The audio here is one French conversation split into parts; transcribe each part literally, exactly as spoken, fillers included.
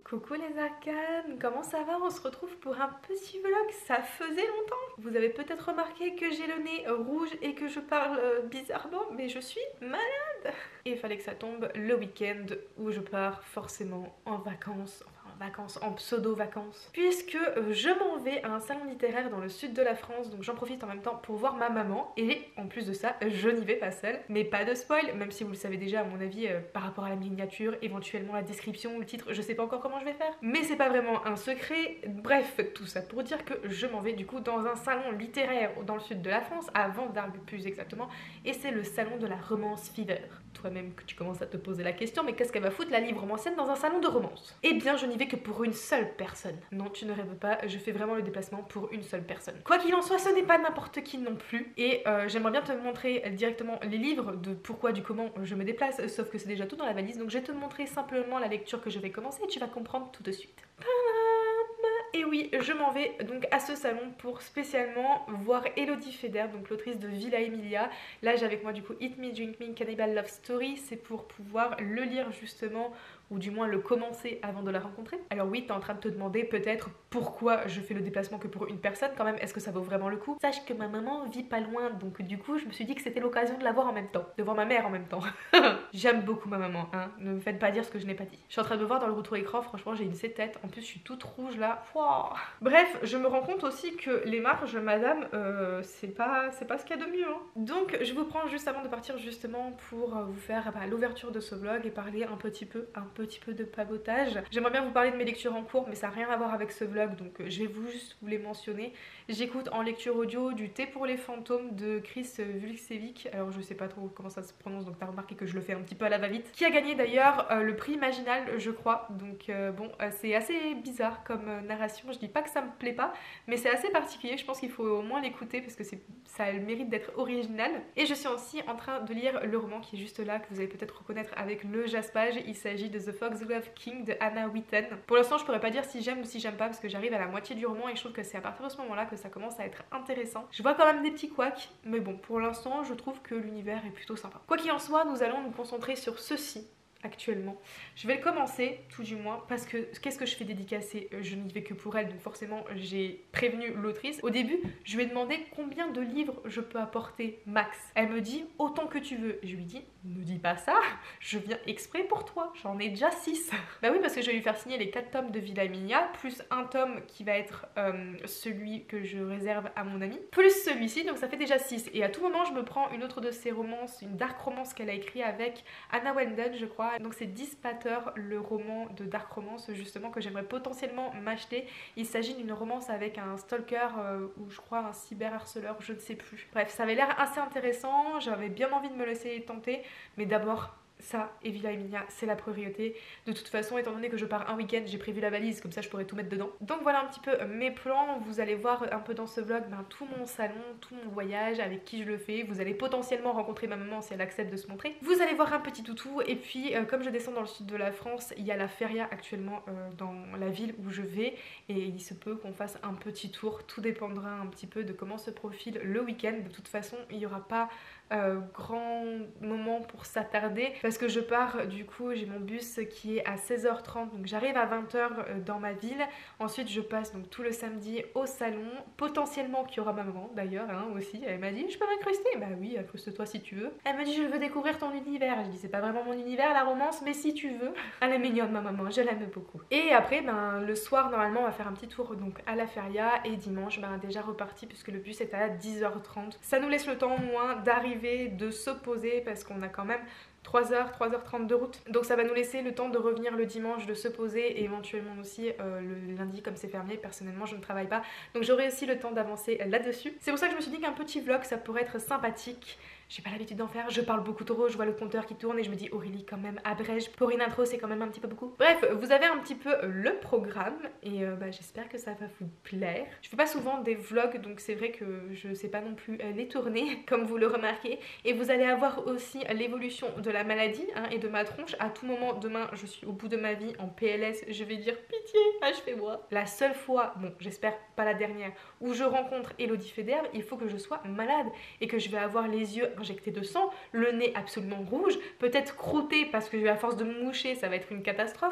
Coucou les arcanes, comment ça va? On se retrouve pour un petit vlog, ça faisait longtemps. Vous avez peut-être remarqué que j'ai le nez rouge et que je parle euh, bizarrement, mais je suis malade. Et il fallait que ça tombe le week-end où je pars forcément en vacances, enfin en vacances, en pseudo-vacances. Puisque euh, je m'en vais à un salon littéraire dans le sud de la France, donc j'en profite en même temps pour voir ma maman. Et en plus de ça, je n'y vais pas seule, mais pas de spoil, même si vous le savez déjà à mon avis euh, par rapport à la miniature, éventuellement la description ou le titre, je sais pas encore comment je vais faire. Mais c'est pas vraiment un secret. Bref, tout ça pour dire que je m'en vais du coup dans un salon littéraire dans le sud de la France, à Vendargues plus exactement, et c'est le salon de la romance fever. Toi-même que tu commences à te poser la question, mais qu'est-ce qu'elle va foutre la livre romancienne dans un salon de romance? Eh bien, je n'y vais que pour une seule personne. Non, tu ne rêves pas, je fais vraiment le déplacement pour une seule personne. Quoi qu'il en soit, ce n'est pas n'importe qui non plus, et euh, j'aimerais bien te montrer directement les livres de pourquoi, du comment je me déplace, sauf que c'est déjà tout dans la valise, donc je vais te montrer simplement la lecture que je vais commencer et tu vas comprendre tout de suite. Et oui, je m'en vais donc à ce salon pour spécialement voir Elodie Feder, donc l'autrice de Villa Emilia. Là j'ai avec moi du coup Eat Me, Drink Me, Cannibal Love Story, c'est pour pouvoir le lire justement, ou du moins le commencer avant de la rencontrer. Alors oui, t'es en train de te demander peut-être pourquoi je fais le déplacement que pour une personne quand même, est-ce que ça vaut vraiment le coup? Sache que ma maman vit pas loin, donc du coup je me suis dit que c'était l'occasion de la voir en même temps, de voir ma mère en même temps. J'aime beaucoup ma maman, hein, ne me faites pas dire ce que je n'ai pas dit. Je suis en train de me voir dans le retour écran, franchement j'ai une tête, en plus je suis toute rouge là. Wow. Bref, je me rends compte aussi que les marges, madame, euh, c'est pas, c'est pas ce qu'il y a de mieux. Hein. Donc je vous prends juste avant de partir justement pour vous faire bah, l'ouverture de ce vlog et parler un petit peu, un petit peu de papotage. J'aimerais bien vous parler de mes lectures en cours, mais ça n'a rien à voir avec ce vlog, donc je vais vous juste vous les mentionner. J'écoute en lecture audio du Thé pour les fantômes de Chris Vulcevic, alors je sais pas trop comment ça se prononce, donc t'as remarqué que je le fais un petit peu à la va-vite, qui a gagné d'ailleurs euh, le prix Imaginal, je crois, donc euh, bon, euh, c'est assez bizarre comme euh, narration, je dis pas que ça me plaît pas, mais c'est assez particulier, je pense qu'il faut au moins l'écouter parce que ça a le mérite d'être original. Et je suis aussi en train de lire le roman qui est juste là, que vous allez peut-être reconnaître avec le jaspage, il s'agit de The Foxglove King de Hannah Whitten. Pour l'instant je pourrais pas dire si j'aime ou si j'aime pas parce que j'arrive à la moitié du roman et je trouve que c'est à partir de ce moment là que ça commence à être intéressant. Je vois quand même des petits couacs, mais bon, pour l'instant je trouve que l'univers est plutôt sympa. Quoi qu'il en soit, nous allons nous concentrer sur ceci actuellement. Je vais le commencer tout du moins parce que qu'est-ce que je fais dédicacer? Je n'y vais que pour elle, donc forcément j'ai prévenu l'autrice. Au début je lui ai demandé combien de livres je peux apporter max. Elle me dit autant que tu veux. Je lui dis ne dis pas ça, je viens exprès pour toi, j'en ai déjà six. Bah oui, parce que je vais lui faire signer les quatre tomes de Villa Emilia plus un tome qui va être euh, celui que je réserve à mon ami plus celui-ci, donc ça fait déjà six. Et à tout moment je me prends une autre de ses romances, une dark romance qu'elle a écrit avec Anna Wenden je crois. Donc c'est Dispater, le roman de dark romance justement que j'aimerais potentiellement m'acheter. Il s'agit d'une romance avec un stalker euh, ou je crois un cyberharceleur, je ne sais plus. Bref, ça avait l'air assez intéressant, j'avais bien envie de me laisser tenter, mais d'abord ça et Villa Emilia, c'est la priorité. De toute façon, étant donné que je pars un week-end, j'ai prévu la valise, comme ça je pourrais tout mettre dedans. Donc voilà un petit peu mes plans. Vous allez voir un peu dans ce vlog ben, tout mon salon, tout mon voyage, avec qui je le fais. Vous allez potentiellement rencontrer ma maman si elle accepte de se montrer. Vous allez voir un petit toutou. Et puis, euh, comme je descends dans le sud de la France, il y a la feria actuellement euh, dans la ville où je vais. Et il se peut qu'on fasse un petit tour. Tout dépendra un petit peu de comment se profile le week-end. De toute façon, il n'y aura pas Euh, grand moment pour s'attarder parce que je pars, du coup j'ai mon bus qui est à seize heures trente, donc j'arrive à vingt heures dans ma ville. Ensuite je passe donc tout le samedi au salon, potentiellement qu'il y aura ma maman d'ailleurs hein, aussi. Elle m'a dit je peux m'incruster, bah oui incruste-toi si tu veux. Elle me dit je veux découvrir ton univers, je dis c'est pas vraiment mon univers la romance mais si tu veux. Elle est mignonne ma maman, je l'aime beaucoup. Et après ben le soir normalement on va faire un petit tour donc à la feria et dimanche ben déjà reparti puisque le bus est à dix heures trente. Ça nous laisse le temps au moins d'arriver, de se poser parce qu'on a quand même trois heures, trois heures trente de route. Donc ça va nous laisser le temps de revenir le dimanche, de se poser et éventuellement aussi euh, le lundi comme c'est fermé. Personnellement je ne travaille pas donc j'aurai aussi le temps d'avancer là-dessus. C'est pour ça que je me suis dit qu'un petit vlog ça pourrait être sympathique. J'ai pas l'habitude d'en faire, je parle beaucoup trop, je vois le compteur qui tourne et je me dis Aurélie quand même abrège, pour une intro c'est quand même un petit peu beaucoup. Bref, vous avez un petit peu le programme et euh, bah, j'espère que ça va vous plaire. Je fais pas souvent des vlogs donc c'est vrai que je sais pas non plus les tourner comme vous le remarquez. Et vous allez avoir aussi l'évolution de la maladie hein, et de ma tronche. À tout moment, demain je suis au bout de ma vie en P L S, je vais dire pitié, achevez-moi. La seule fois, bon j'espère pas la dernière, où je rencontre Elodie Feder, il faut que je sois malade et que je vais avoir les yeux injecté de sang, le nez absolument rouge, peut-être croûté parce que à force de me moucher ça va être une catastrophe.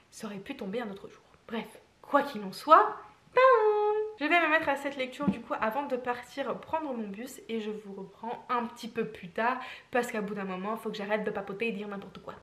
ça aurait pu tomber un autre jour. Bref, quoi qu'il en soit, je vais me mettre à cette lecture du coup avant de partir prendre mon bus et je vous reprends un petit peu plus tard parce qu'à bout d'un moment, il faut que j'arrête de papoter et dire n'importe quoi.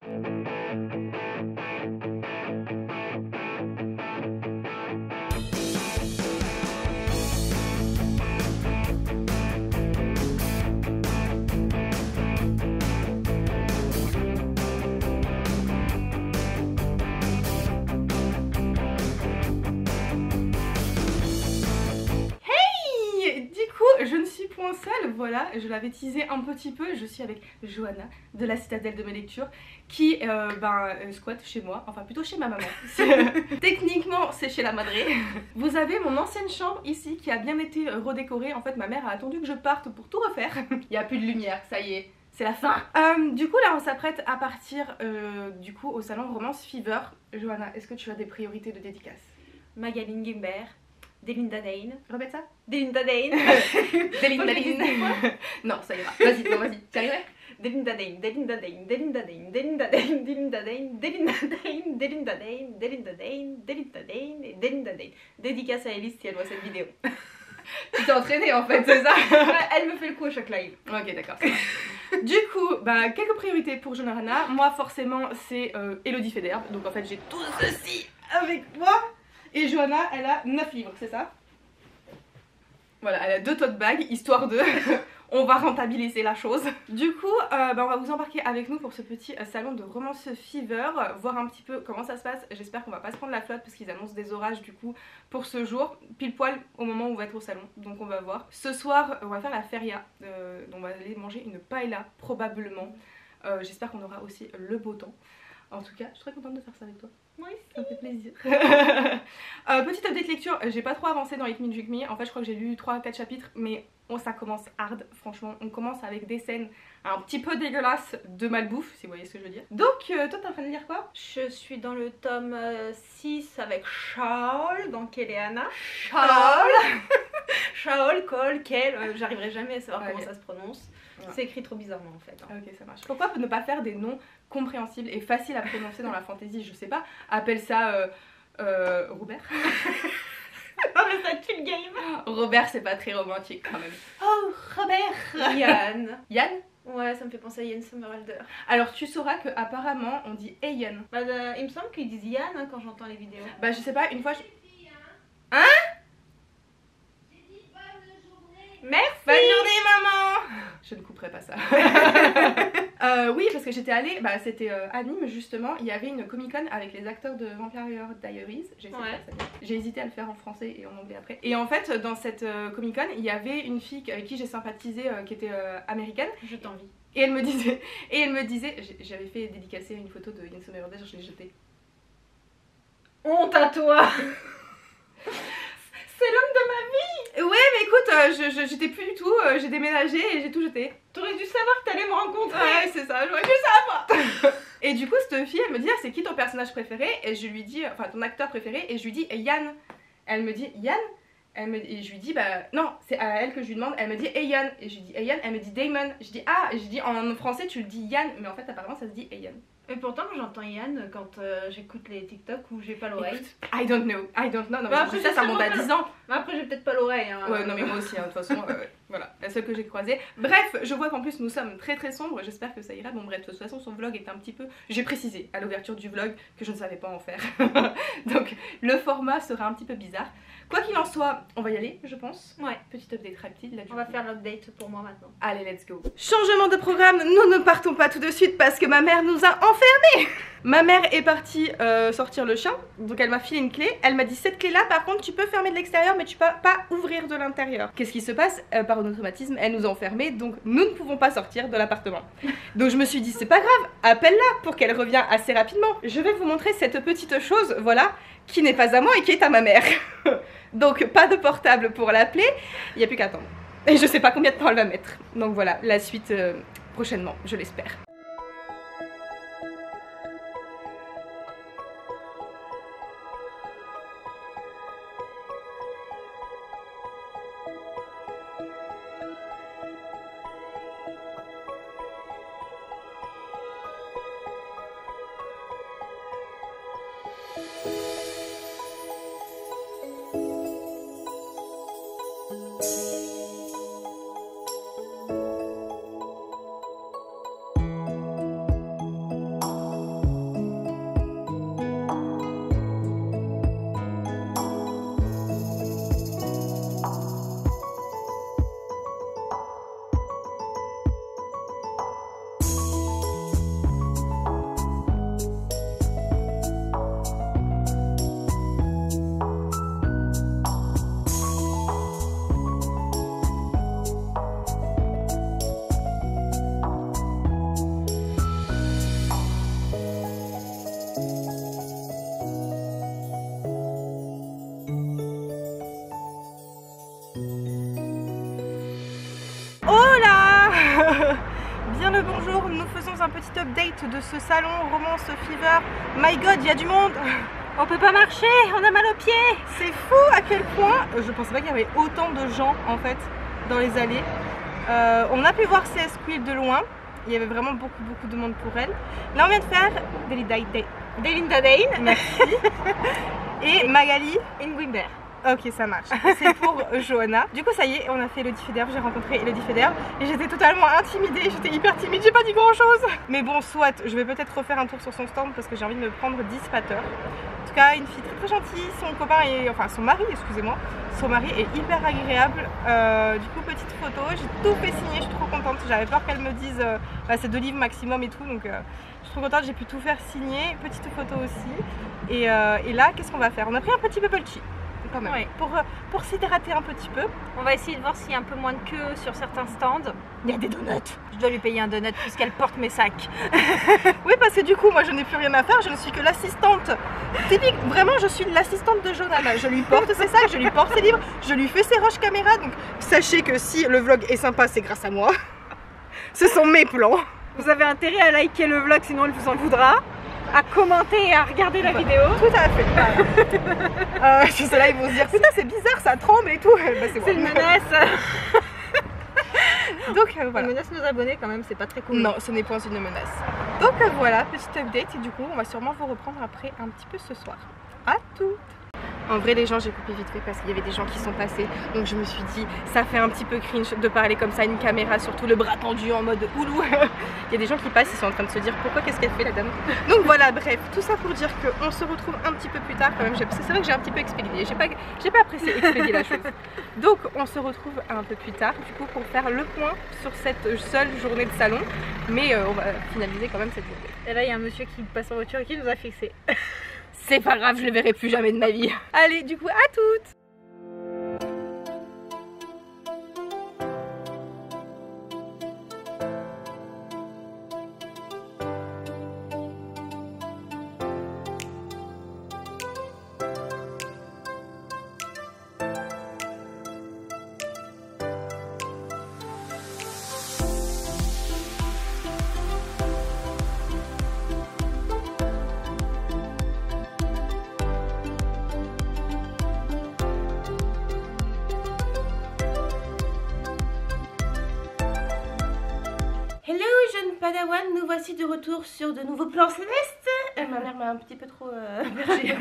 Je ne suis point seule, voilà, je l'avais teasé un petit peu, je suis avec Johanna de la Citadelle de mes lectures qui euh, ben, euh, squatte chez moi, enfin plutôt chez ma maman. Techniquement c'est chez la madré. Vous avez mon ancienne chambre ici qui a bien été redécorée, en fait ma mère a attendu que je parte pour tout refaire. Il n'y a plus de lumière, ça y est, c'est la fin. Euh, du coup là on s'apprête à partir euh, du coup au salon Romance Fever. Johanna, est-ce que tu as des priorités de dédicace? Magali Nguembert, Delinda Dane. Répète ça. Delinda Dane. Delinda Dane. Non, ça ira. Vas-y, non, vas-y. Tu arriverais? Delinda Dane, Delinda Dane, Delinda Dane, Delinda Dane, Delinda Dane, Delinda Dane, Delinda Dane, Delinda Dane, Delinda Dane et Delinda Dane. Dédicace à Elise si elle voit cette vidéo. Tu t'es entraînée en fait, c'est ça? Elle me fait le coup à chaque live. Ok, d'accord. Du coup, bah, quelques priorités pour Johanna. Moi, forcément, c'est euh, Elodie Federbe. Donc en fait, j'ai tout ceci avec moi. Et Johanna, elle a neuf livres, c'est ça? Voilà, elle a deux tote bags, histoire de... on va rentabiliser la chose. Du coup, euh, bah, on va vous embarquer avec nous pour ce petit euh, salon de Romance Fever, voir un petit peu comment ça se passe. J'espère qu'on va pas se prendre la flotte parce qu'ils annoncent des orages du coup pour ce jour, pile poil au moment où on va être au salon, donc on va voir. Ce soir, on va faire la feria, euh, donc on va aller manger une paella probablement. Euh, J'espère qu'on aura aussi le beau temps. En tout cas, je suis très contente de faire ça avec toi. Oui, ça me fait plaisir. euh, Petite update lecture, j'ai pas trop avancé dans Hit Me Drink Me. En fait, je crois que j'ai lu trois à quatre chapitres, mais oh, ça commence hard, franchement. On commence avec des scènes un petit peu dégueulasses de malbouffe, si vous voyez ce que je veux dire. Donc, euh, toi, t'es en train de lire quoi? Je suis dans le tome euh, six avec Shaol, dans Keleana. Shaol. Shaol, Cole, Kel, euh, j'arriverai jamais à savoir okay. comment ça se prononce. Ouais. C'est écrit trop bizarrement en fait. Hein. Ok, ça marche. Pourquoi ne pas faire des noms compréhensibles et faciles à prononcer dans la fantasy? Je sais pas. Appelle ça euh, euh, Robert. Non mais ça tue le game. Robert, c'est pas très romantique quand même. Oh, Robert. Yann. Yann? Ouais, ça me fait penser à Yann Sommerhalder. Alors tu sauras que apparemment on dit hey Yann. Bah, euh, il me semble qu'ils disent Yann hein, quand j'entends les vidéos. Bah je sais pas, une fois je... Hein? Merci. Bonne journée maman. Je ne couperai pas ça. euh, oui parce que j'étais allée, bah c'était euh, à Nîmes justement, il y avait une Comic Con avec les acteurs de Vampire Diaries. J'ai ouais. hésité à le faire en français et en anglais après. Et en fait dans cette euh, Comic Con il y avait une fille avec qui j'ai sympathisé euh, qui était euh, américaine. Je t'envie. Et elle me disait, et elle me disait, j'avais fait dédicacer une photo de Yann Sommerhalder, je l'ai jetée. Honte à toi. C'est l'homme de ma vie. Ouais mais écoute, euh, j'étais plus du tout, euh, j'ai déménagé et j'ai tout jeté. T'aurais dû savoir que t'allais me rencontrer. Ouais c'est ça, j'aurais dû savoir. Et du coup cette fille elle me dit ah, c'est qui ton personnage préféré? Et je lui dis, enfin ton acteur préféré? Et je lui dis Yann. Elle me dit Yann? Elle me, et je lui dis bah non c'est à elle que je lui demande. Elle me dit hey Yann. Et je lui dis hey Yann. Elle me dit Damon. Je dis ah. Et je dis en français tu le dis Yann. Mais en fait apparemment ça se dit hey Yann. Et pourtant j'entends Yann quand euh, j'écoute les TikTok où j'ai pas l'oreille. I don't know, I don't know. Non, bah après, ça, ça monte à dix ans. Mais après j'ai peut-être pas l'oreille. Hein. Ouais, non mais moi aussi, hein, de toute façon, euh, ouais. Voilà, la seule que j'ai croisée. Bref, je vois qu'en plus nous sommes très très sombres, j'espère que ça ira. Bon bref, de toute façon son vlog est un petit peu... J'ai précisé à l'ouverture du vlog que je ne savais pas en faire. Donc le format sera un petit peu bizarre. Quoi qu'il en soit, on va y aller, je pense. Ouais. Petite update rapide. Là, on va faire l'update pour moi maintenant. Allez, let's go. Changement de programme, nous ne partons pas tout de suite parce que ma mère nous a enfermés. Ma mère est partie euh, sortir le chien, donc elle m'a filé une clé. Elle m'a dit cette clé là, par contre tu peux fermer de l'extérieur mais tu peux pas ouvrir de l'intérieur. Qu'est-ce qui se passe? euh, Par un automatisme, elle nous a enfermés, donc nous ne pouvons pas sortir de l'appartement. Donc je me suis dit c'est pas grave, appelle-la pour qu'elle revienne assez rapidement. Je vais vous montrer cette petite chose, voilà, qui n'est pas à moi et qui est à ma mère. Donc pas de portable pour l'appeler, il n'y a plus qu'à attendre. Et je sais pas combien de temps elle va mettre. Donc voilà, la suite euh, prochainement, je l'espère. un petit update de ce salon Romance Fever. My god, il y a du monde. On peut pas marcher, on a mal aux pieds. C'est fou à quel point, je pensais pas qu'il y avait autant de gens en fait dans les allées. Euh, on a pu voir C S Quill de loin, il y avait vraiment beaucoup beaucoup de monde pour elle. Là on vient de faire Delinda Dane. Merci. Et Magali Ingwimber. Ok, ça marche. C'est pour Johanna. Du coup, ça y est, on a fait Elodie Federer. J'ai rencontré Elodie Federer et j'étais totalement intimidée. J'étais hyper timide, j'ai pas dit grand chose. Mais bon, soit, je vais peut-être refaire un tour sur son stand parce que j'ai envie de me prendre dix spatters. En tout cas, une fille très très gentille. Son copain est, enfin son mari, excusez-moi, son mari est hyper agréable. Euh, du coup, petite photo. J'ai tout fait signer. Je suis trop contente. J'avais peur qu'elle me dise, euh, bah, c'est deux livres maximum et tout. Donc, euh, je suis trop contente. J'ai pu tout faire signer. Petite photo aussi. Et, euh, et là, qu'est-ce qu'on va faire? On a pris un petit bubble tea. Quand même. Oui. Pour, pour s'hydrater un petit peu. On va essayer de voir s'il y a un peu moins de queue sur certains stands. Il y a des donuts. Je dois lui payer un donut puisqu'elle porte mes sacs. Oui, parce que du coup, moi je n'ai plus rien à faire, je ne suis que l'assistante. Typique, vraiment, je suis l'assistante de Johanna. Je lui porte ses sacs, je lui porte ses livres, je lui fais ses rushs caméra. Donc sachez que si le vlog est sympa, c'est grâce à moi. Ce sont mes plans. Vous avez intérêt à liker le vlog, sinon elle vous en voudra. À commenter et à regarder la vidéo. Tout à fait. Voilà. euh, je sais là, ils vont se dire putain, c'est bizarre, ça tremble et tout. Bah, c'est une menace. Donc euh, voilà. On menace nos abonnés quand même, c'est pas très cool. Non, ce n'est point une menace. Donc euh, voilà, petit update et du coup, on va sûrement vous reprendre après un petit peu ce soir. À toutes. En vrai, les gens, j'ai coupé vite fait parce qu'il y avait des gens qui sont passés. Donc je me suis dit, ça fait un petit peu cringe de parler comme ça à une caméra, surtout le bras tendu en mode oulou. Il y a des gens qui passent, ils sont en train de se dire pourquoi, qu'est-ce qu'elle fait la dame. Donc voilà, bref, tout ça pour dire qu'on se retrouve un petit peu plus tard quand même. Parce que c'est vrai que j'ai un petit peu expédié, j'ai pas, j'ai pas apprécié expédier la chose. Donc on se retrouve un peu plus tard, du coup, pour faire le point sur cette seule journée de salon. Mais euh, on va finaliser quand même cette journée. Et là, il y a un monsieur qui passe en voiture et qui nous a fixé. C'est pas grave, je le verrai plus jamais de ma vie. Allez, du coup, à toutes. Padawan, nous voici de retour sur de nouveaux plans célestes. Euh, ma mère m'a un petit peu trop euh, bergée.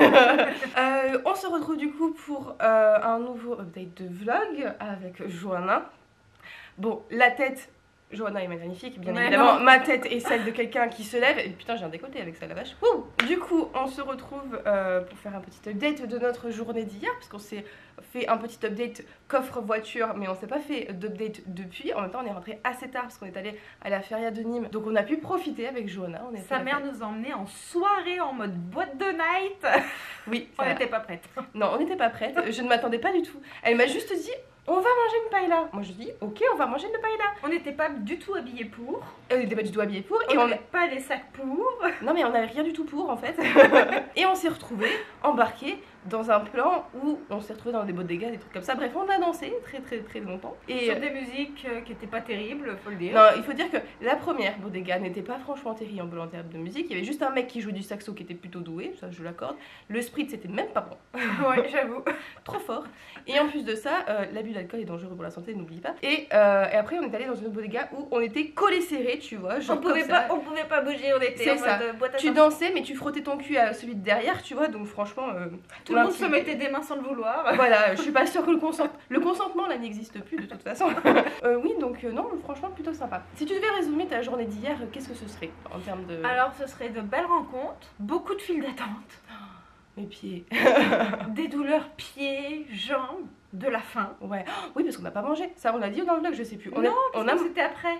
euh, on se retrouve du coup pour euh, un nouveau update de vlog avec Johanna. Bon, la tête, Johanna est magnifique, bien Mais évidemment. non. Ma tête est celle de quelqu'un qui se lève. Et putain, j'ai un décolleté avec ça, la vache. Ouh. Du coup, on se retrouve euh, pour faire un petit update de notre journée d'hier, parce qu'on s'est fait un petit update coffre voiture, mais on s'est pas fait d'update depuis. En même temps, on est rentré assez tard parce qu'on est allé à la feria de Nîmes, donc on a pu profiter avec Johanna. On est Sa mère nous a emmenés en soirée en mode boîte de night. Oui, on n'était pas prête. Non, on n'était pas prête. Je ne m'attendais pas du tout. Elle m'a juste dit, on va manger une paella. Moi je dis, ok, on va manger une paella. On n'était pas du tout habillés pour. Et on n'était pas du tout habillés pour. On et on n'avait pas les sacs pour. Non mais on n'avait rien du tout pour en fait. Et on s'est retrouvés embarqués dans un plan où on s'est retrouvés dans des bodegas, des trucs comme ça. Bref, on a dansé très très très longtemps. Et sur des musiques euh, qui n'étaient pas terribles, faut le dire. Non, il faut dire que la première bodega n'était pas franchement terrible en termes de musique. Il y avait juste un mec qui jouait du saxo qui était plutôt doué, ça je l'accorde. Le spritz c'était même pas bon. Ouais, j'avoue. Trop fort. Et en plus de ça, euh, l'abus d'alcool est dangereux pour la santé, n'oublie pas. Et, euh, et après on est allé dans une autre bodega où on était collés serrés, tu vois. Genre on pouvait comme pas, ça. on pouvait pas bouger, on était en ça. mode boîte à Tu sortir. dansais mais tu frottais ton cul à celui de derrière, tu vois. Donc franchement, euh, tout le monde se mettait des mains sans le vouloir. Voilà, je suis pas sûre que le, consent... le consentement là n'existe plus de toute façon. euh, oui, donc euh, non, franchement plutôt sympa. Si tu devais résumer ta journée d'hier, qu'est-ce que ce serait en termes de... Alors ce serait de belles rencontres, beaucoup de files d'attente. Mes pieds. Des douleurs pieds, jambes, de la faim. Ouais. Oui, parce qu'on n'a pas mangé. Ça, on l'a dit dans le vlog, je sais plus. On non, a... parce on a... que c'était après.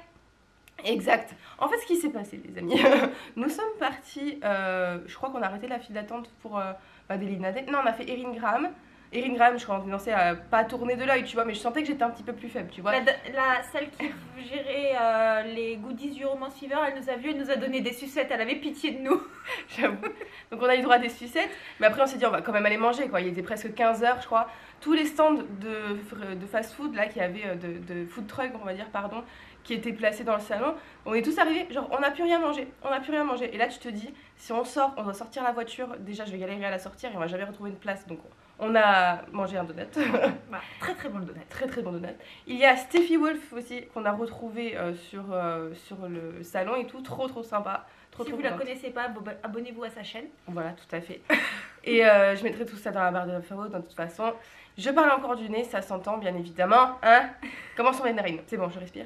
Exact. En fait, ce qui s'est passé, les amis, nous sommes partis. Euh, je crois qu'on a arrêté la file d'attente pour euh, bah, Delinda Dane. Non, on a fait Erin Graham. Erin Graham, je commençais à pas tourner de l'œil, tu vois, mais je sentais que j'étais un petit peu plus faible, tu vois. La, la celle qui gérait euh, les goodies du Romance Fever, elle nous a vu, elle nous a donné des sucettes, elle avait pitié de nous. J'avoue. Donc on a eu droit à des sucettes, mais après on s'est dit on va quand même aller manger, quoi. Il était presque quinze heures, je crois. Tous les stands de, de fast-food là, qui avaient de, de food truck, on va dire, pardon, qui étaient placés dans le salon. On est tous arrivés, genre on n'a plus rien mangé, on n'a plus rien mangé. Et là tu te dis, si on sort, on doit sortir la voiture, déjà je vais galérer à la sortir et on va jamais retrouver une place. Donc on a mangé un donut. Bah, très très bon le donut. Très très bon donut. Il y a Steffi Wolf aussi qu'on a retrouvé euh, sur, euh, sur le salon et tout, trop trop sympa. Trop, si trop vous la contente. connaissez pas, abonnez-vous à sa chaîne. Voilà, tout à fait. Et euh, je mettrai tout ça dans la barre de infos de toute façon. Je parle encore du nez, ça s'entend bien évidemment. Hein, commençons les narines. C'est bon, je respire.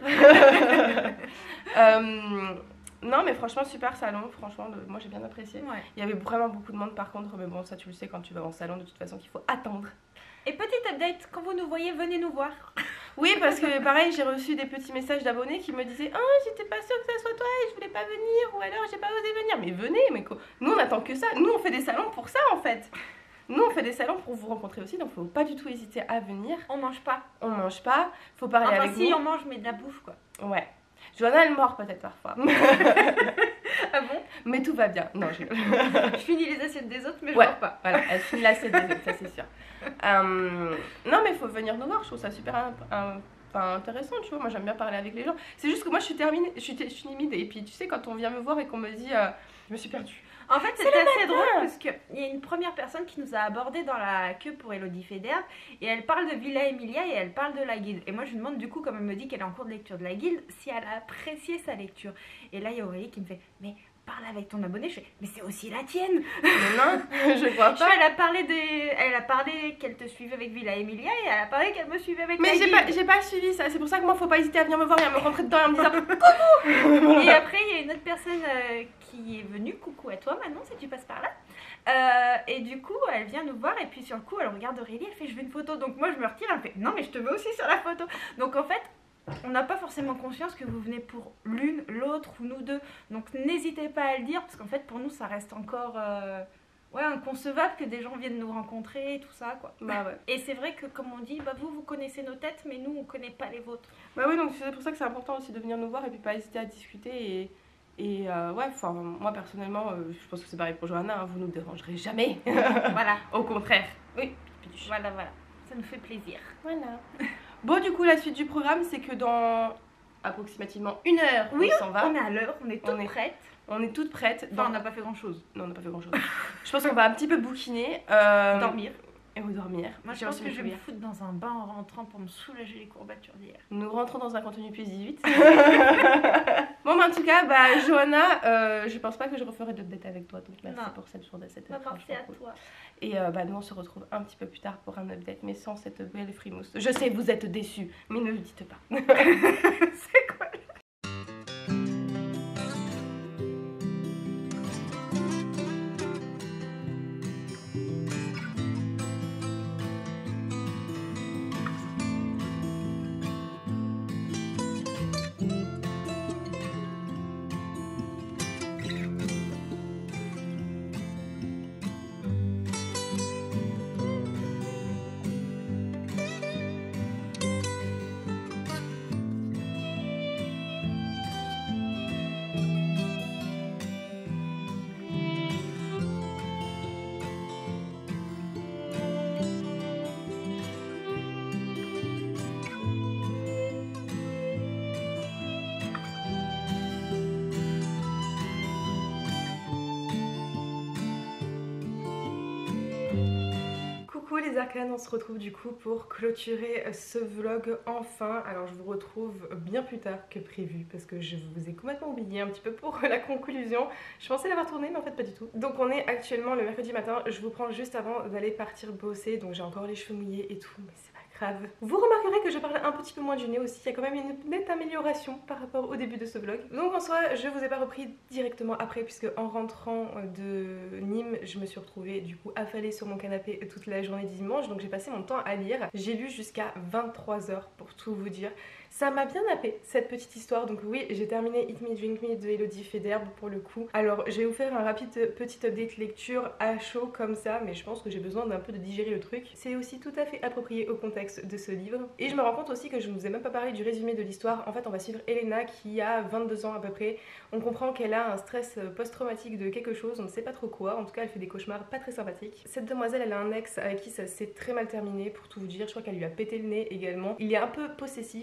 euh, non, mais franchement, super salon. Franchement, le, moi j'ai bien apprécié. Ouais. Il y avait vraiment beaucoup de monde par contre, mais bon, ça tu le sais quand tu vas en salon, de toute façon, qu'il faut attendre. Et petit update, quand vous nous voyez, venez nous voir. Oui, parce que pareil, j'ai reçu des petits messages d'abonnés qui me disaient « Ah, oh, j'étais pas sûre que ça soit toi et je voulais pas venir, ou alors j'ai pas osé venir. » Mais venez, mais quoi. Nous on attend que ça. Nous on fait des salons pour ça en fait. Nous on fait des salons pour vous rencontrer aussi, donc faut pas du tout hésiter à venir. On mange pas. On mange pas, faut parler enfin, avec si, nous. on mange, mais de la bouffe quoi. Ouais. Johanna elle mord peut-être parfois. Ah bon? Mais tout va bien. Non, je... je finis les assiettes des autres, mais je ouais, mange pas. Voilà, elle finit l'assiette des autres, ça c'est sûr. Euh, non, mais il faut venir nous voir, je trouve ça super un, un, enfin, intéressant, tu vois. Moi j'aime bien parler avec les gens. C'est juste que moi je suis terminée, je suis, je suis timide. Et puis tu sais, quand on vient me voir et qu'on me dit euh, je me suis perdue. En fait, c'était assez drôle parce qu'il y a une première personne qui nous a abordé dans la queue pour Elodie Federbe et elle parle de Villa Emilia et elle parle de la guilde. Et moi, je lui demande du coup, comme elle me dit qu'elle est en cours de lecture de la guilde, si elle a apprécié sa lecture. Et là, il y a Aurélie qui me fait « Mais parle avec ton abonné ». Je fais « Mais c'est aussi la tienne !» Mais non, je crois Je pas. fais, elle a parlé, des... elle a parlé qu'elle te suivait avec Villa Emilia et elle a parlé qu'elle me suivait avec Mais la j'ai guilde. pas, j'ai pas suivi ça, c'est pour ça que moi faut pas hésiter à venir me voir et à me rentrer dedans et à me dire coucou. Et après, il y a une autre personne euh, qui est venue, coucou à toi Manon, si tu passes par là. Euh, et du coup, elle vient nous voir et puis sur le coup, elle regarde Aurélie, elle fait je veux une photo. Donc moi, je me retire, elle me fait non, mais je te veux aussi sur la photo. Donc en fait, on n'a pas forcément conscience que vous venez pour l'une, l'autre ou nous deux. Donc n'hésitez pas à le dire parce qu'en fait, pour nous, ça reste encore euh, ouais, inconcevable que des gens viennent nous rencontrer et tout ça, quoi. Bah ouais. Et c'est vrai que comme on dit, bah vous, vous connaissez nos têtes, mais nous, on connaît pas les vôtres. Bah oui, donc c'est pour ça que c'est important aussi de venir nous voir et puis pas hésiter à discuter et... Et euh, ouais, enfin, moi personnellement, euh, je pense que c'est pareil pour Johanna, hein, vous nous dérangerez jamais. Voilà. Au contraire. Oui. Voilà, voilà. Ça nous fait plaisir. Voilà. Bon, du coup, la suite du programme, c'est que dans approximativement une heure, oui, on s'en va. On est à l'heure, on est toutes on est, prêtes. On est toutes prêtes. Enfin, on n'a pas fait grand chose. Non, on n'a pas fait grand chose. Je pense qu'on va un petit peu bouquiner. Euh... Dormir. Et vous dormir. Moi, je pense que je vais me foutre dans un bain en rentrant pour me soulager les courbatures d'hier. Nous rentrons dans un contenu plus dix-huit. Bon, mais en tout cas, bah, Johanna, euh, je pense pas que je referai d'update avec toi. Donc, merci non. pour cette journée. Cette bah, merci à cool. toi. Et euh, bah, nous, on se retrouve un petit peu plus tard pour un update, mais sans cette belle frimousse. Je sais, vous êtes déçus, mais ne le dites pas. C'est quoi? Les arcanes, on se retrouve du coup pour clôturer ce vlog enfin. Alors je vous retrouve bien plus tard que prévu parce que je vous ai complètement oublié un petit peu pour la conclusion. Je pensais l'avoir tourné mais en fait pas du tout. Donc on est actuellement le mercredi matin, je vous prends juste avant d'aller partir bosser, donc j'ai encore les cheveux mouillés et tout, mais c'est pas grave. Vous remarquerez que je parle un petit peu moins du nez aussi, il y a quand même une nette amélioration par rapport au début de ce vlog. Donc en soi je vous ai pas repris directement après puisque en rentrant de Nîmes je me suis retrouvée du coup affalée sur mon canapé toute la journée dimanche, donc j'ai passé mon temps à lire. J'ai lu jusqu'à vingt-trois heures pour tout vous dire. Ça m'a bien nappé cette petite histoire, donc oui j'ai terminé Eat Me Drink Me de Elodie Federbe pour le coup. Alors je vais vous faire un rapide petit update lecture à chaud comme ça, mais je pense que j'ai besoin d'un peu de digérer le truc. C'est aussi tout à fait approprié au contexte de ce livre. Et je me rends compte aussi que je ne vous ai même pas parlé du résumé de l'histoire. En fait on va suivre Elena qui a vingt-deux ans à peu près. On comprend qu'elle a un stress post-traumatique de quelque chose, on ne sait pas trop quoi, en tout cas elle fait des cauchemars pas très sympathiques. Cette demoiselle elle a un ex avec qui ça s'est très mal terminé pour tout vous dire, je crois qu'elle lui a pété le nez également. Il est un peu possessif, il n'a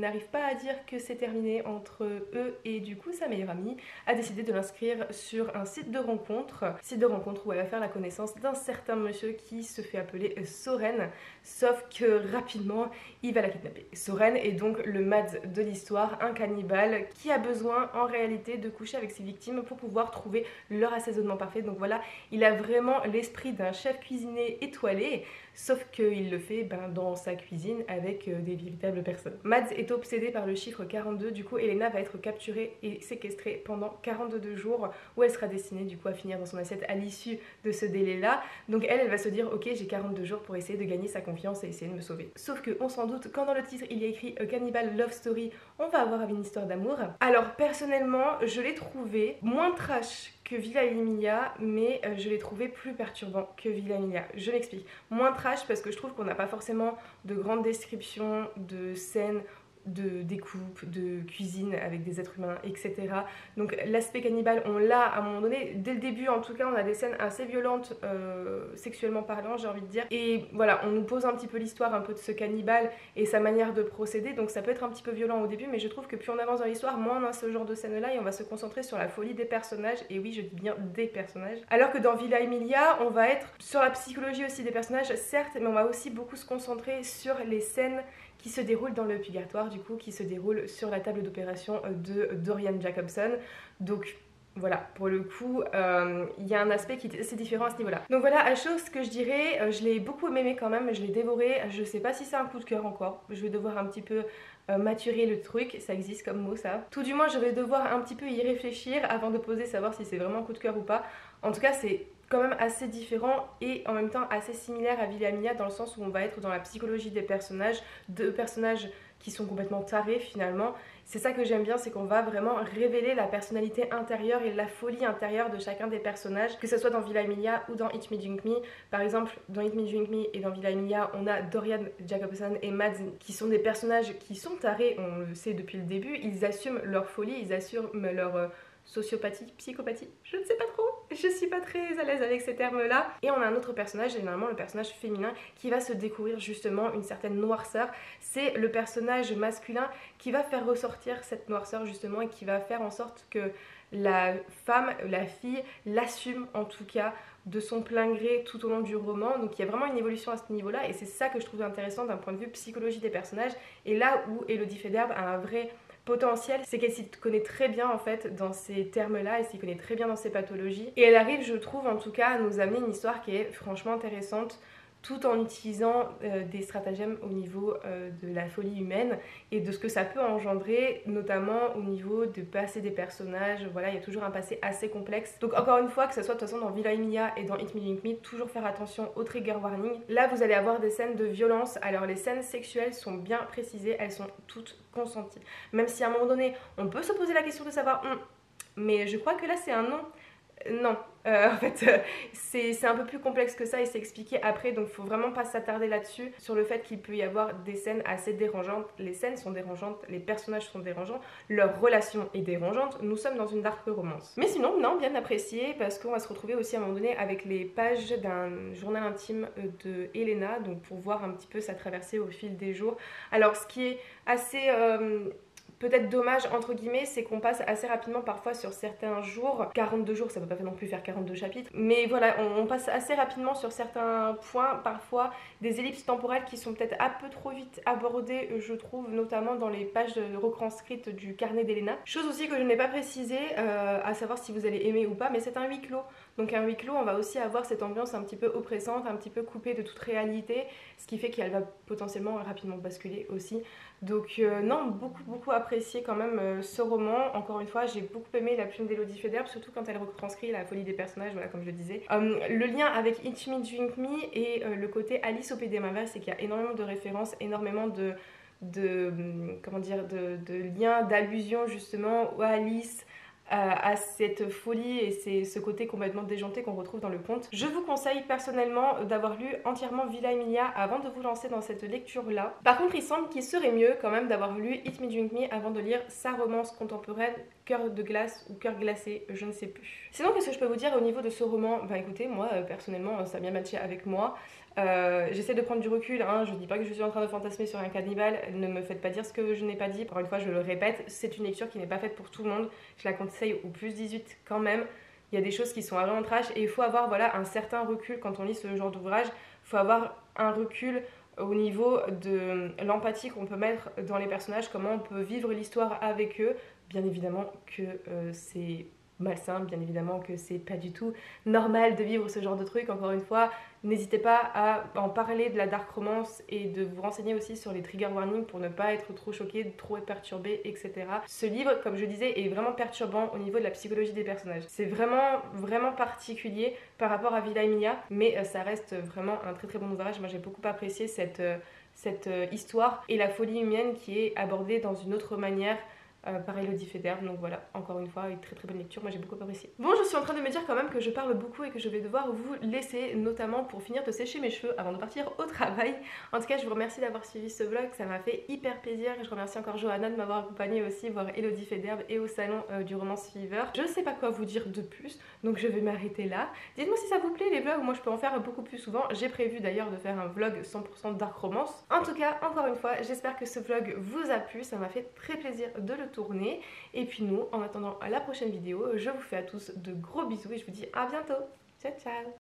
n'arrive pas à dire que c'est terminé entre eux et du coup sa meilleure amie a décidé de l'inscrire sur un site de rencontre, site de rencontre où elle va faire la connaissance d'un certain monsieur qui se fait appeler Soren, sauf que rapidement il va la kidnapper. Soren est donc le Mads de l'histoire, un cannibale qui a besoin en réalité de coucher avec ses victimes pour pouvoir trouver leur assaisonnement parfait. Donc voilà, il a vraiment l'esprit d'un chef cuisinier étoilé, sauf qu'il le fait ben, dans sa cuisine avec euh, des véritables personnes. Mads est obsédé par le chiffre quarante-deux, du coup Elena va être capturée et séquestrée pendant quarante-deux jours où elle sera destinée du coup à finir dans son assiette à l'issue de ce délai là. Donc elle, elle va se dire ok, j'ai quarante-deux jours pour essayer de gagner sa confiance et essayer de me sauver. Sauf que on s'en doute, quand dans le titre il y a écrit A Cannibal Love Story, on va avoir une histoire d'amour. Alors personnellement je l'ai trouvé moins trash que Villa Emilia, mais euh, je l'ai trouvé plus perturbant que Villa Emilia. Je m'explique. Moins trash parce que je trouve qu'on n'a pas forcément de grandes descriptions de scènes de découpe, de cuisine avec des êtres humains, et cetera. Donc l'aspect cannibale, on l'a à un moment donné. Dès le début, en tout cas, on a des scènes assez violentes, euh, sexuellement parlant, j'ai envie de dire. Et voilà, on nous pose un petit peu l'histoire un peu de ce cannibale et sa manière de procéder. Donc ça peut être un petit peu violent au début, mais je trouve que plus on avance dans l'histoire, moins on a ce genre de scène-là et on va se concentrer sur la folie des personnages. Et oui, je dis bien des personnages. Alors que dans Villa Emilia, on va être sur la psychologie aussi des personnages, certes, mais on va aussi beaucoup se concentrer sur les scènes qui se déroule dans le purgatoire, du coup, qui se déroule sur la table d'opération de Dorian Jacobson. Donc voilà, pour le coup, il euh, y a un aspect qui est assez différent à ce niveau-là. Donc voilà, à chose que je dirais, euh, je l'ai beaucoup aimé quand même, je l'ai dévoré. Je sais pas si c'est un coup de cœur encore, je vais devoir un petit peu euh, maturer le truc, ça existe comme mot ça. Tout du moins, je vais devoir un petit peu y réfléchir avant de poser, savoir si c'est vraiment un coup de cœur ou pas. En tout cas, c'est quand même assez différent et en même temps assez similaire à Villa Emilia dans le sens où on va être dans la psychologie des personnages, deux personnages qui sont complètement tarés finalement. C'est ça que j'aime bien, c'est qu'on va vraiment révéler la personnalité intérieure et la folie intérieure de chacun des personnages, que ce soit dans Villa Emilia ou dans Eat Me Drink Me. Par exemple, dans Eat Me Drink Me et dans Villa Emilia, on a Dorian Jacobson et Mads qui sont des personnages qui sont tarés, on le sait depuis le début, ils assument leur folie, ils assument leur euh, sociopathie, psychopathie, je ne sais pas trop, je suis pas très à l'aise avec ces termes-là. Et on a un autre personnage, généralement le personnage féminin, qui va se découvrir justement une certaine noirceur. C'est le personnage masculin qui va faire ressortir cette noirceur justement et qui va faire en sorte que la femme, la fille, l'assume en tout cas de son plein gré tout au long du roman. Donc il y a vraiment une évolution à ce niveau-là et c'est ça que je trouve intéressant d'un point de vue psychologie des personnages. Et là où Elodie Federbe a un vrai potentiel, c'est qu'elle s'y connaît très bien en fait dans ces termes-là, elle s'y connaît très bien dans ces pathologies. Et elle arrive, je trouve en tout cas, à nous amener une histoire qui est franchement intéressante, tout en utilisant euh, des stratagèmes au niveau euh, de la folie humaine et de ce que ça peut engendrer, notamment au niveau de passé des personnages. Voilà, il y a toujours un passé assez complexe. Donc encore une fois, que ce soit de toute façon dans Villa Emilia et dans Eat Me Drink Me, toujours faire attention au trigger warning. Là, vous allez avoir des scènes de violence. Alors les scènes sexuelles sont bien précisées, elles sont toutes consenties. Même si à un moment donné, on peut se poser la question de savoir, hum, mais je crois que là c'est un non. Non, euh, en fait euh, c'est un peu plus complexe que ça et c'est expliqué après, donc faut vraiment pas s'attarder là-dessus, sur le fait qu'il peut y avoir des scènes assez dérangeantes. Les scènes sont dérangeantes, les personnages sont dérangeants, leur relation est dérangeante, nous sommes dans une dark romance. Mais sinon, non, bien apprécié, parce qu'on va se retrouver aussi à un moment donné avec les pages d'un journal intime de Elena, donc pour voir un petit peu sa traversée au fil des jours. Alors ce qui est assez... Euh, peut-être dommage entre guillemets, c'est qu'on passe assez rapidement parfois sur certains jours, quarante-deux jours, ça peut pas non plus faire quarante-deux chapitres, mais voilà, on, on passe assez rapidement sur certains points, parfois des ellipses temporelles qui sont peut-être un peu trop vite abordées, je trouve, notamment dans les pages retranscrites du carnet d'Elena. Chose aussi que je n'ai pas précisé, euh, à savoir si vous allez aimer ou pas, mais c'est un huis clos. Donc un huis clos, on va aussi avoir cette ambiance un petit peu oppressante, un petit peu coupée de toute réalité, ce qui fait qu'elle va potentiellement rapidement basculer aussi. Donc euh, non, beaucoup beaucoup apprécié quand même euh, ce roman. Encore une fois, j'ai beaucoup aimé la plume d'Elodie Federbe, surtout quand elle retranscrit la folie des personnages, voilà, comme je le disais. Euh, le lien avec Eat Me Drink Me et euh, le côté Alice au Pays des Merveilles, c'est qu'il y a énormément de références, énormément de, de comment dire, de, de liens, d'allusions justement à Alice, à cette folie et c'est ce côté complètement déjanté qu'on retrouve dans le conte. Je vous conseille personnellement d'avoir lu entièrement Villa Emilia avant de vous lancer dans cette lecture là. Par contre, il semble qu'il serait mieux quand même d'avoir lu Eat Me Drink Me avant de lire sa romance contemporaine cœur de glace ou cœur glacé, je ne sais plus. Sinon, qu'est-ce que je peux vous dire au niveau de ce roman? Bah écoutez, moi euh, personnellement, ça a bien matché avec moi. Euh, J'essaie de prendre du recul, hein. Je dis pas que je suis en train de fantasmer sur un cannibale, ne me faites pas dire ce que je n'ai pas dit. Encore une fois, je le répète, c'est une lecture qui n'est pas faite pour tout le monde. Je la conseille au plus dix-huit quand même. Il y a des choses qui sont vraiment trash et il faut avoir voilà, un certain recul quand on lit ce genre d'ouvrage. Il faut avoir un recul au niveau de l'empathie qu'on peut mettre dans les personnages, comment on peut vivre l'histoire avec eux. Bien évidemment que euh, c'est malsain, bien évidemment que c'est pas du tout normal de vivre ce genre de truc. Encore une fois, n'hésitez pas à en parler de la dark romance et de vous renseigner aussi sur les trigger warnings pour ne pas être trop choqué, trop perturbé, et cetera. Ce livre, comme je disais, est vraiment perturbant au niveau de la psychologie des personnages. C'est vraiment, vraiment particulier par rapport à Villa et Mia, mais euh, ça reste vraiment un très très bon ouvrage. Moi j'ai beaucoup apprécié cette, euh, cette euh, histoire et la folie humaine qui est abordée dans une autre manière Euh, par Elodie Federbe, donc voilà, encore une fois, une très très bonne lecture, moi j'ai beaucoup apprécié. Bon, je suis en train de me dire quand même que je parle beaucoup et que je vais devoir vous laisser, notamment pour finir de sécher mes cheveux avant de partir au travail. En tout cas, je vous remercie d'avoir suivi ce vlog, ça m'a fait hyper plaisir. Je remercie encore Johanna de m'avoir accompagnée aussi, voir Elodie Federbe et au salon euh, du Romance Fever. Je sais pas quoi vous dire de plus, donc je vais m'arrêter là. Dites-moi si ça vous plaît les vlogs, moi je peux en faire beaucoup plus souvent. J'ai prévu d'ailleurs de faire un vlog cent pour cent dark romance. En tout cas, encore une fois, j'espère que ce vlog vous a plu, ça m'a fait très plaisir de le tourner. Et puis nous, en attendant à la prochaine vidéo, je vous fais à tous de gros bisous et je vous dis à bientôt. Ciao ciao.